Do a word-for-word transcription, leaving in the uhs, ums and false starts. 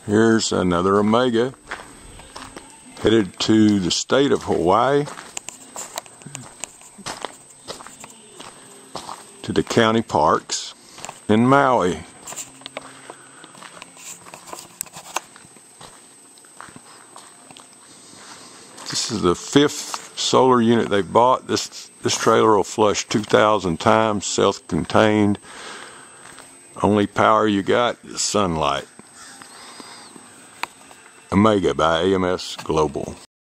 Here's another Omega headed to the state of Hawaii, to the county parks in Maui. This is the fifth solar unit they bought. This this trailer will flush two thousand times, self-contained. Only power you got is sunlight. Omega by A M S Global.